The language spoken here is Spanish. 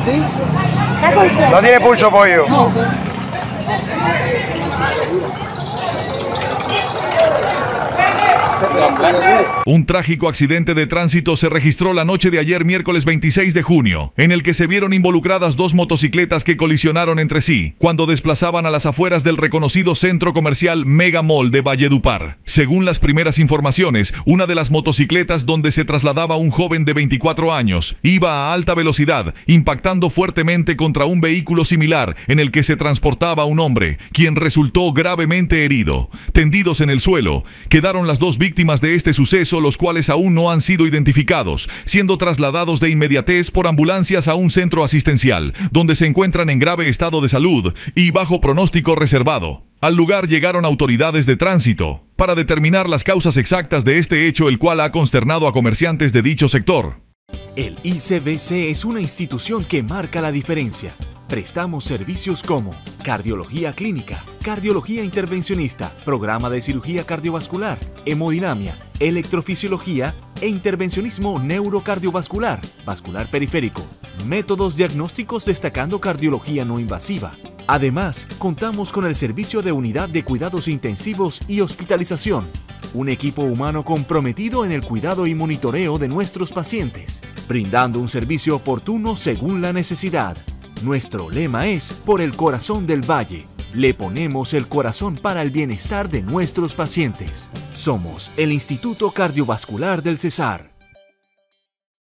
No tiene pulso, pollo. Un trágico accidente de tránsito se registró la noche de ayer, miércoles 26 de junio, en el que se vieron involucradas dos motocicletas que colisionaron entre sí cuando desplazaban a las afueras del reconocido centro comercial Mega Mall de Valledupar. Según las primeras informaciones, una de las motocicletas donde se trasladaba un joven de 24 años iba a alta velocidad, impactando fuertemente contra un vehículo similar en el que se transportaba un hombre, quien resultó gravemente herido. Tendidos en el suelo, quedaron las dos víctimas de este suceso, los cuales aún no han sido identificados, siendo trasladados de inmediatez por ambulancias a un centro asistencial, donde se encuentran en grave estado de salud y bajo pronóstico reservado. Al lugar llegaron autoridades de tránsito para determinar las causas exactas de este hecho, el cual ha consternado a comerciantes de dicho sector. El ICBC es una institución que marca la diferencia. Prestamos servicios como cardiología clínica, cardiología intervencionista, programa de cirugía cardiovascular, hemodinamia, electrofisiología e intervencionismo neurocardiovascular, vascular periférico, métodos diagnósticos destacando cardiología no invasiva. Además, contamos con el servicio de unidad de cuidados intensivos y hospitalización, un equipo humano comprometido en el cuidado y monitoreo de nuestros pacientes, brindando un servicio oportuno según la necesidad. Nuestro lema es Por el corazón del Valle. Le ponemos el corazón para el bienestar de nuestros pacientes. Somos el Instituto Cardiovascular del Cesar.